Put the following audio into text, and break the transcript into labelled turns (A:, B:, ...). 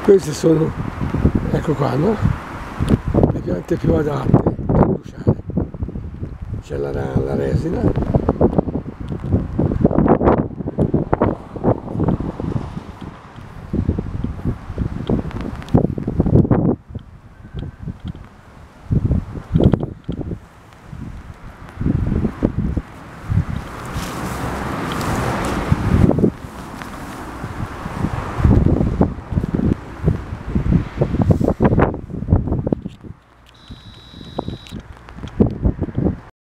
A: Queste sono, ecco qua, no? Le piante più adatte per bruciare. C'è la resina,